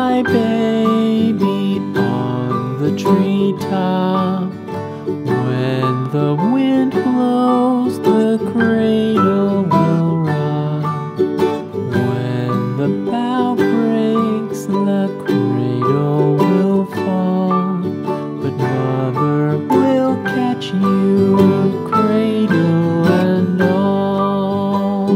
my baby on the treetop. When the wind blows, the cradle will rock. When the bough breaks, the cradle will fall. But mother will catch you, cradle and all.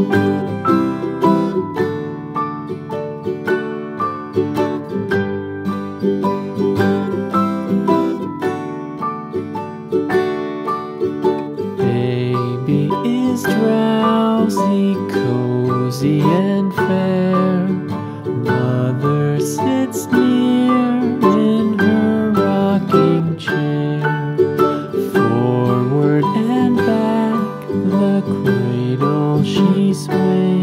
Baby is drowsy, cozy and fair. Mother sits near in her rocking chair. Forward and back, the cradle she sways.